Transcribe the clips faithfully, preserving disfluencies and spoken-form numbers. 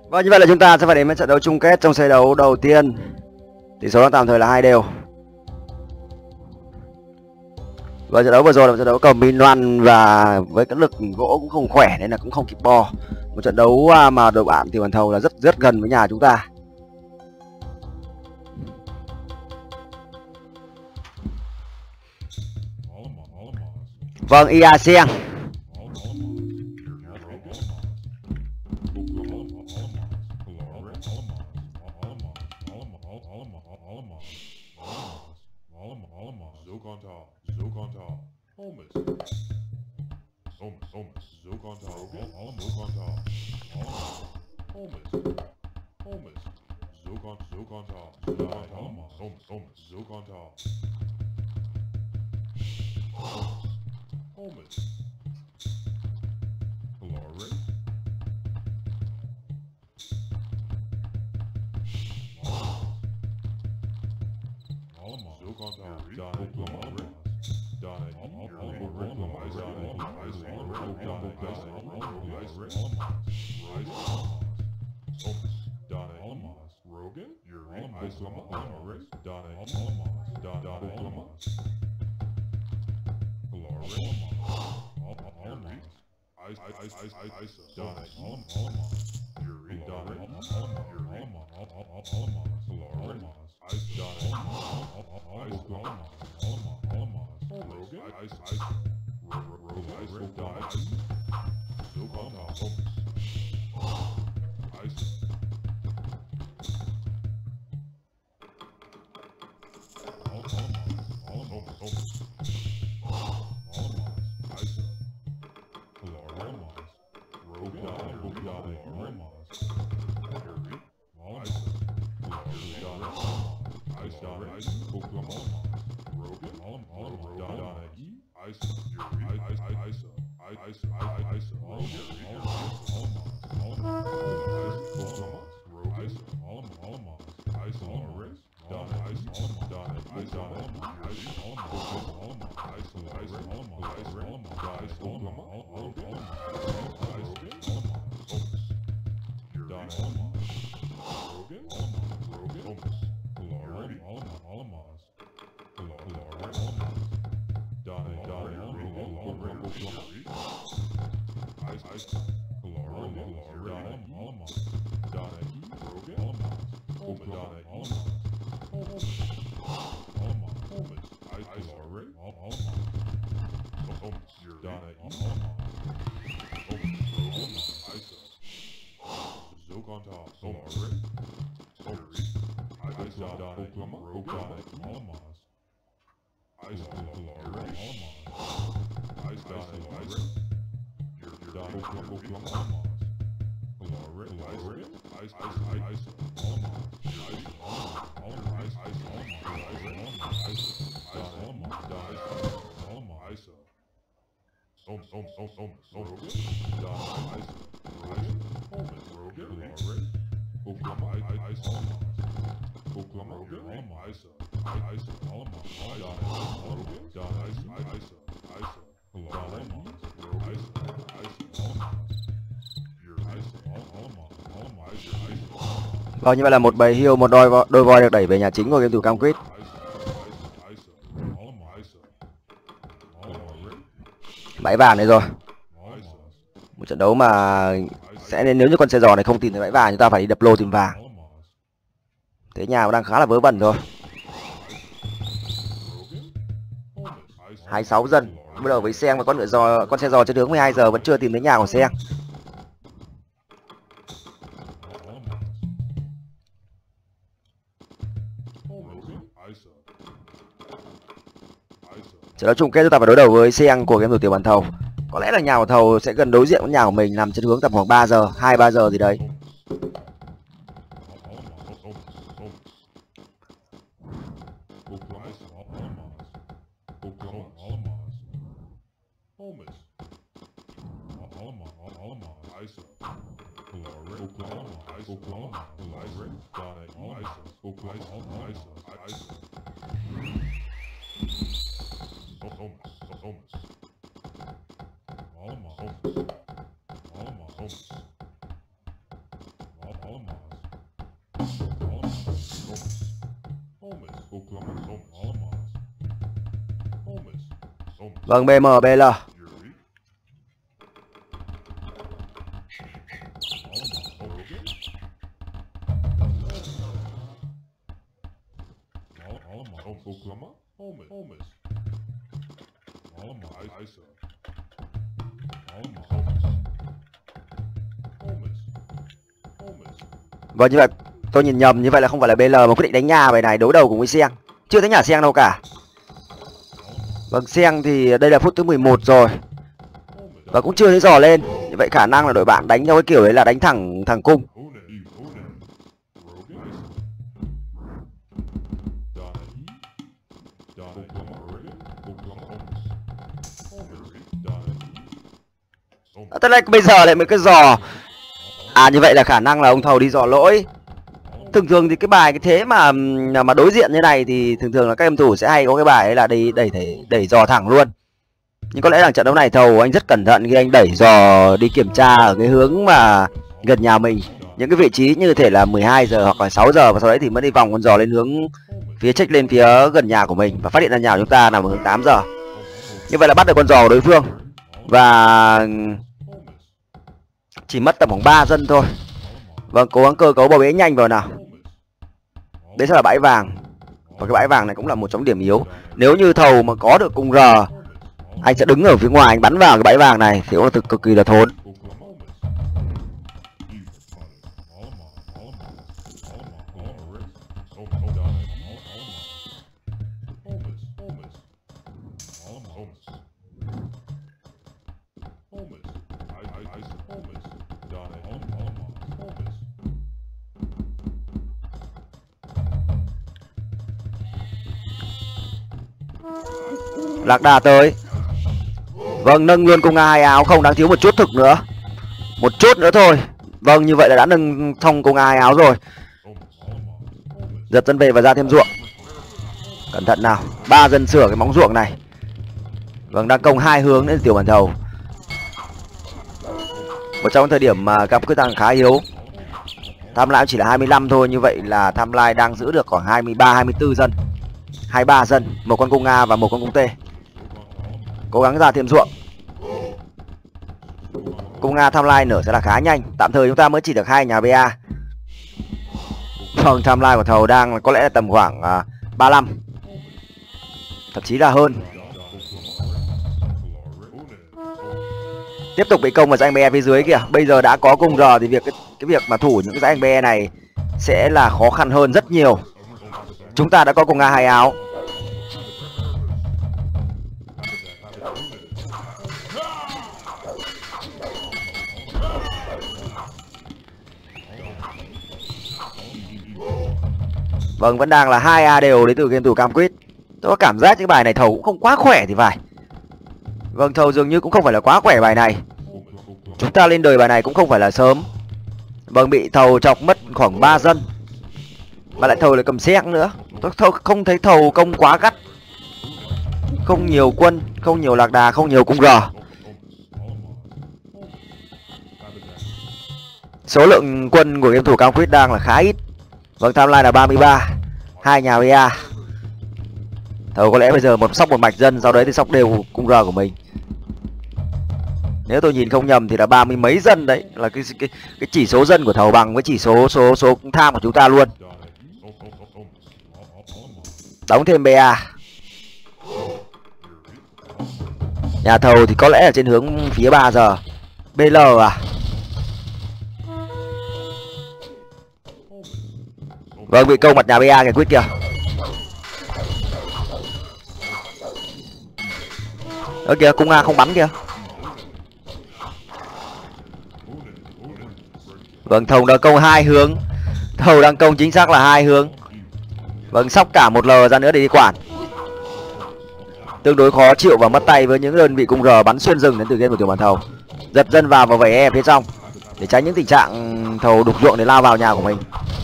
Vâng, như vậy là chúng ta sẽ phải đến với trận đấu chung kết trong set đấu đầu tiên. Tỷ số đang tạm thời là hai đều. Và trận đấu vừa rồi là một trận đấu cầu Min Loan và với cái lực gỗ cũng không khỏe nên là cũng không kịp bo. Một trận đấu mà đội bạn Tiểu Bàn Thầu là rất rất gần với nhà chúng ta. Vâng, i a Seng. Vâng, như vậy là một bầy hiêu, một đôi vo, đôi voi được đẩy về nhà chính của game thủ Cam Quýt. Bãi vàng này rồi. Một trận đấu mà sẽ nên, nếu như con xe giò này không tìm thấy bãi vàng, chúng ta phải đi đập lô tìm vàng. Thế nhà đang khá là vớ vẩn rồi. hai mươi sáu dân. Bắt đầu với Seng và con ngựa giò, con xe giò trên hướng mười hai giờ vẫn chưa tìm thấy nhà của Seng. Trận đấu chung kết chúng ta phải đối đầu với Seng của game thủ Tiểu Bàn Thầu. Có lẽ là nhà của Thầu sẽ gần đối diện với nhà của mình, nằm trên hướng tầm khoảng ba giờ, hai ba giờ gì đấy. Vâng, bê em bê lờ. Vâng, như vậy tôi nhìn nhầm, như vậy là không phải là bê lờ mà quyết định đánh nhà bài này đối đầu cùng với Seng. Chưa thấy nhà Seng đâu cả. Vâng, Seng thì đây là phút thứ mười một rồi. Và cũng chưa thấy dò lên. Như vậy khả năng là đội bạn đánh theo cái kiểu đấy là đánh thẳng thẳng cung. À, tức là bây giờ lại mới cái dò. À, như vậy là khả năng là ông thầu đi dò lỗi. Thường thường thì cái bài cái thế mà mà đối diện như này thì thường thường là các em thủ sẽ hay có cái bài ấy là đi đẩy thể đẩy dò thẳng luôn. Nhưng có lẽ là trận đấu này thầu anh rất cẩn thận khi anh đẩy dò đi kiểm tra ở cái hướng mà gần nhà mình, những cái vị trí như thể là mười hai giờ hoặc là sáu giờ, và sau đấy thì mới đi vòng con dò lên hướng phía check lên phía gần nhà của mình và phát hiện ra nhà của chúng ta nằm ở hướng tám giờ. Như vậy là bắt được con dò của đối phương và chỉ mất tầm khoảng ba dân thôi. Vâng, cố gắng cơ cấu bầu bế nhanh vào nào. Đấy sẽ là bãi vàng. Và cái bãi vàng này cũng là một trong điểm yếu. Nếu như thầu mà có được cung R, anh sẽ đứng ở phía ngoài, anh bắn vào cái bãi vàng này thì cũng là thực cực kỳ là thốn. Lạc đà tới. Vâng, nâng luôn cung A hai áo, không đáng thiếu một chút thực nữa. Một chút nữa thôi. Vâng, như vậy là đã nâng xong cung A hai áo rồi. Giật dân về và ra thêm ruộng. Cẩn thận nào, ba dân sửa cái móng ruộng này. Vâng, đang công hai hướng đến tiểu bản thầu. Một trong thời điểm mà cặp quyết tăng khá yếu. Tham lai chỉ là hai mươi lăm thôi, như vậy là tham lai đang giữ được khoảng hai mươi ba hai mươi tư dân. hai mươi ba dân, một con cung A và một con cung T. Cố gắng ra thêm ruộng. Cung A tham lai nở sẽ là khá nhanh. Tạm thời chúng ta mới chỉ được hai nhà bê a. Vâng, tham lai của thầu đang có lẽ là tầm khoảng uh, ba mươi lăm, thậm chí là hơn. Tiếp tục bị công vào dãy anh bê phía dưới kìa. Bây giờ đã có cung R thì việc cái, cái việc mà thủ những cái dãy anh bê này sẽ là khó khăn hơn rất nhiều. Chúng ta đã có cung A hai áo. Vâng, vẫn đang là hai A đều đến từ game thủ Cam Quýt. Tôi có cảm giác cái bài này thầu cũng không quá khỏe thì phải. Vâng, thầu dường như cũng không phải là quá khỏe bài này. Chúng ta lên đời bài này cũng không phải là sớm. Vâng, bị thầu chọc mất khoảng ba dân. Mà lại thầu lại cầm Seng nữa. Tôi thầu, không thấy thầu công quá gắt. Không nhiều quân, không nhiều lạc đà, không nhiều cung R. Số lượng quân của game thủ Cam Quýt đang là khá ít. Vâng, timeline là ba mươi ba. Hai nhà bê a. Thầu có lẽ bây giờ một sóc một mạch dân, sau đấy thì sóc đều cung R của mình. Nếu tôi nhìn không nhầm thì là ba mươi mấy dân đấy, là cái cái cái chỉ số dân của thầu bằng với chỉ số số số tham của chúng ta luôn. Đóng thêm bê a. Nhà thầu thì có lẽ là trên hướng phía ba giờ. bê lờ à? Vâng, bị câu mặt nhà bê a kìa, quyết kìa. Ơ kìa, cung A không bắn kìa. Vâng, thầu đã công hai hướng. Thầu đang công chính xác là hai hướng. Vâng, sóc cả một lờ ra nữa để đi quản. Tương đối khó chịu và mất tay với những đơn vị cung R bắn xuyên rừng đến từ game của tiểu bản thầu. Giật dân vào và vẩy e phía trong để tránh những tình trạng thầu đục ruộng để lao vào nhà của mình.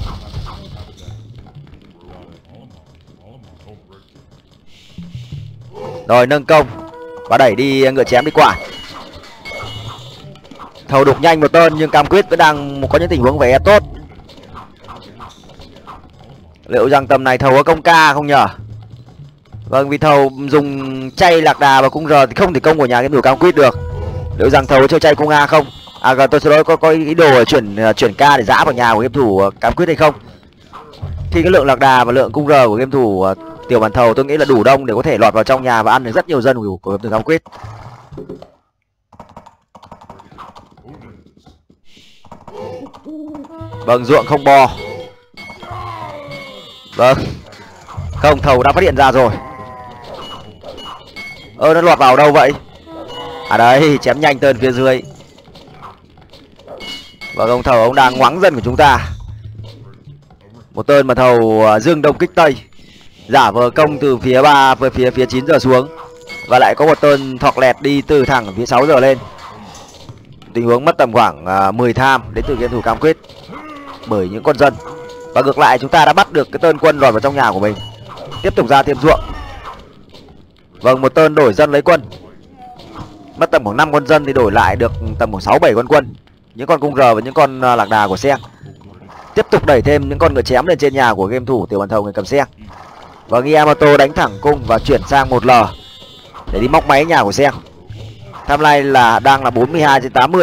Rồi, nâng công và đẩy đi ngựa chém đi quản. Thầu đục nhanh một tên nhưng Cam Quýt vẫn đang có những tình huống về e tốt. Liệu rằng tầm này thầu có công ca không nhở? Vâng, vì thầu dùng chay lạc đà và cung R thì không thể công của nhà game thủ Cam Quýt được. Liệu rằng thầu có chơi chay cung A không? À, tôi sẽ nói có có ý đồ chuyển chuyển ca để giã vào nhà của game thủ Cam Quýt hay không? Khi cái lượng lạc đà và lượng cung R của game thủ Tiểu Bản Thầu tôi nghĩ là đủ đông để có thể lọt vào trong nhà và ăn được rất nhiều dân của, của game thủ Cam Quýt. Vâng, ruộng không bò. Vâng. Không, thầu đã phát hiện ra rồi. Ơ, nó lọt vào đâu vậy? À đấy, chém nhanh tên phía dưới. Vâng, ông thầu ông đang ngoáng dân của chúng ta. Một tên mà thầu dương đông kích tây, giả vờ công từ phía ba về phía phía chín giờ xuống, và lại có một tên thọc lẹt đi từ thẳng phía sáu giờ lên. Tình huống mất tầm khoảng uh, mười tham đến từ game thủ Cam Quýt bởi những con dân. Và ngược lại chúng ta đã bắt được cái tên quân lọt vào trong nhà của mình. Tiếp tục ra thêm ruộng. Vâng, một tên đổi dân lấy quân. Mất tầm khoảng năm con dân thì đổi lại được tầm khoảng sáu bảy con quân. Những con cung R và những con uh, lạc đà của Seng. Tiếp tục đẩy thêm những con ngựa chém lên trên nhà của game thủ Tiểu Bản Thầu người cầm Seng. Và Yamato đánh thẳng cung và chuyển sang một L để đi móc máy nhà của Seng. Tham lai là đang là bốn mươi hai trên tám mươi.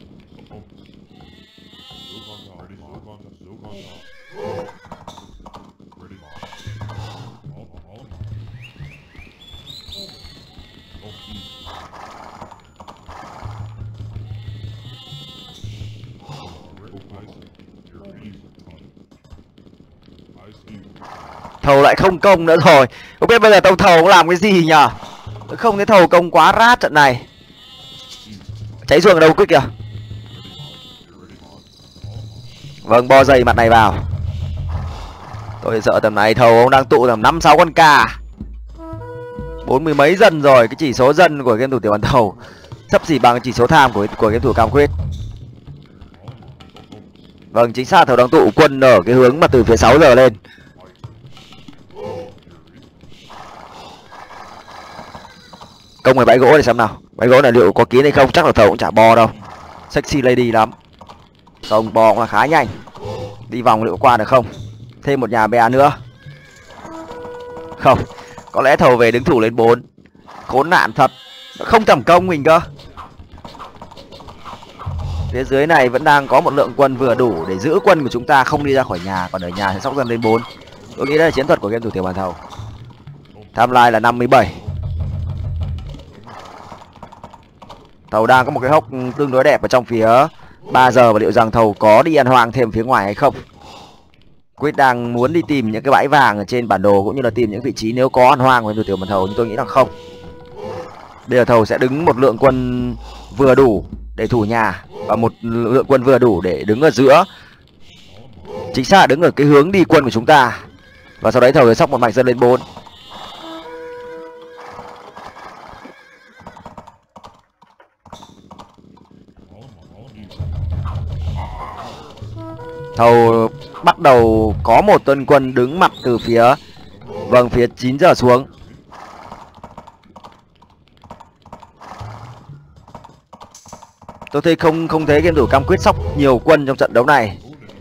Thầu lại không công nữa rồi. Không biết bây giờ tông thầu làm cái gì nhỉ? Không thấy thầu công quá rát trận này. Cháy ruộng ở đâu Quýt kìa. Vâng, bo dày mặt này vào. Tôi sợ tầm này thầu ông đang tụ tầm năm sáu con cà. Bốn mươi mấy dân rồi. Cái chỉ số dân của game thủ Tiểu Bản Thầu sắp xỉ bằng chỉ số tham của của game thủ Cam Quýt. Vâng, chính xác, thầu đang tụ quân ở cái hướng mà từ phía sáu giờ lên. Công ở bãi gỗ này xem nào. Bãi gỗ này liệu có kín hay không? Chắc là thầu cũng chả bo đâu. Sexy lady lắm. Công bo cũng là khá nhanh. Đi vòng liệu qua được không? Thêm một nhà bè nữa. Không. Có lẽ thầu về đứng thủ lên bốn. Khốn nạn thật. Không tầm công mình cơ. Phía dưới này vẫn đang có một lượng quân vừa đủ để giữ quân của chúng ta không đi ra khỏi nhà. Còn ở nhà sẽ sóc dân lên bốn. Tôi nghĩ đây là chiến thuật của game thủ Tiểu Bản Thầu. Tham lai là năm mươi bảy. Thầu đang có một cái hốc tương đối đẹp ở trong phía ba giờ. Và liệu rằng thầu có đi ăn hoang thêm phía ngoài hay không? Quýt đang muốn đi tìm những cái bãi vàng ở trên bản đồ, cũng như là tìm những vị trí nếu có ăn hoang của Tiểu Bản Thầu, nhưng tôi nghĩ là không. Bây giờ thầu sẽ đứng một lượng quân vừa đủ để thủ nhà, và một lượng quân vừa đủ để đứng ở giữa. Chính xác là đứng ở cái hướng đi quân của chúng ta. Và sau đấy thầu sẽ sóc một mạch dân lên bốn. Thầu bắt đầu có một tên quân đứng mặt từ phía vâng phía chín giờ xuống. Tôi thấy không không thấy game thủ Cam Quýt sóc nhiều quân trong trận đấu này.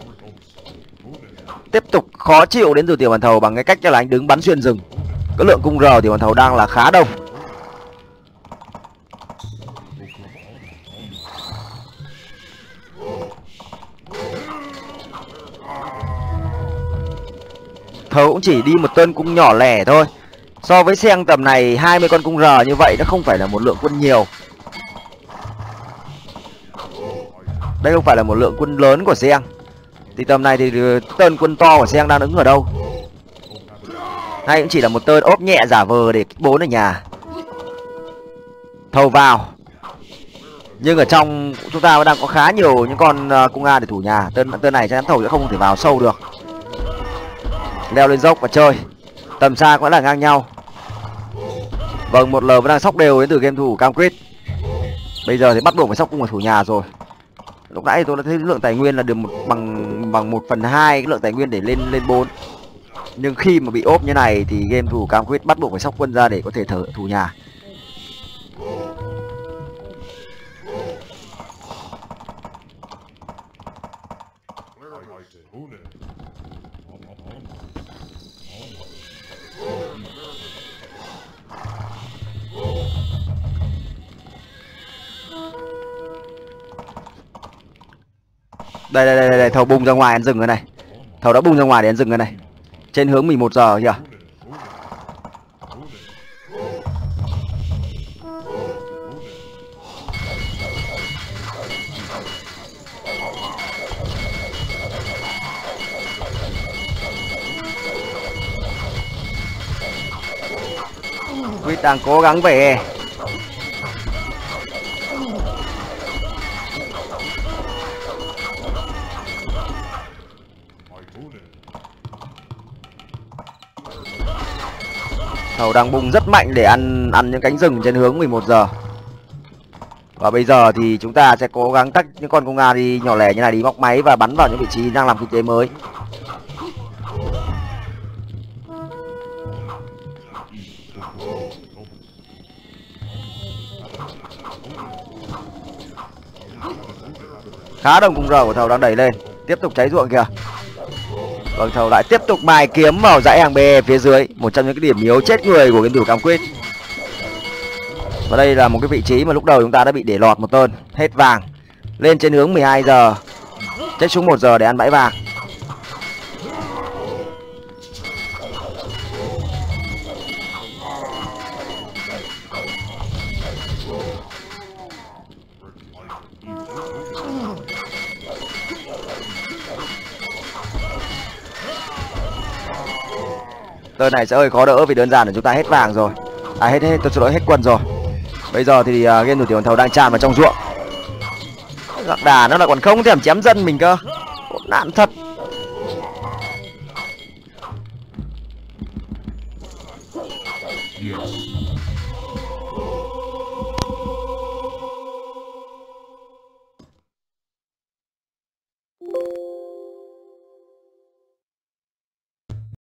Tiếp tục khó chịu đến từ Tiểu Bản Thầu bằng cái cách là anh đứng bắn xuyên rừng. Cái lượng cung R Tiểu Bản Thầu đang là khá đông. Thầu cũng chỉ đi một tên cung nhỏ lẻ thôi. So với Seng tầm này hai mươi con cung R như vậy nó không phải là một lượng quân nhiều. Đây không phải là một lượng quân lớn của Seng. Thì tầm này thì tên quân to của Seng đang đứng ở đâu? Hay cũng chỉ là một tên ốp nhẹ giả vờ để kích bốn ở nhà. Thầu vào. Nhưng ở trong chúng ta đang có khá nhiều những con cung A để thủ nhà. Tên tên này chắc chắn thầu sẽ không thể vào sâu được. Leo lên dốc và chơi. Tầm xa cũng là ngang nhau. Vâng, một L vẫn đang sóc đều đến từ game thủ Cam Quýt. Bây giờ thì bắt buộc phải sóc cung ở thủ nhà rồi. Lúc nãy tôi đã thấy lượng tài nguyên là được một bằng bằng một phần hai cái lượng tài nguyên để lên lên bốn. Nhưng khi mà bị ốp như này thì game thủ Cam Quýt bắt buộc phải sóc quân ra để có thể thở thủ nhà. Đây đây đây đây, thầu bung ra ngoài ăn rừng rồi này. Thầu đã bung ra ngoài để ăn rừng rồi này. Trên hướng mười một giờ kìa. Quýt đang cố gắng về. Thầu đang bung rất mạnh để ăn ăn những cánh rừng trên hướng mười một giờ. Và bây giờ thì chúng ta sẽ cố gắng tách những con công Nga đi nhỏ lẻ như này đi móc máy và bắn vào những vị trí đang làm kinh tế mới. Khá đông cung rờ của thầu đang đẩy lên, tiếp tục cháy ruộng kìa. Vâng, thầu lại tiếp tục mài kiếm vào dãy hàng bê phía dưới, một trong những cái điểm yếu chết người của game thủ Cam Quýt. Và đây là một cái vị trí mà lúc đầu chúng ta đã bị để lọt một tơn, hết vàng. Lên trên hướng mười hai giờ, chết xuống một giờ để ăn bãi vàng. Tơn này sẽ hơi khó đỡ vì đơn giản là chúng ta hết vàng rồi. À hết hết tôi xin lỗi, hết quần rồi. Bây giờ thì uh, game thủ tiểu thầu đang tràn vào trong ruộng. Lạc đà nó lại còn không thèm chém dân mình cơ. Hỗn nạn thật.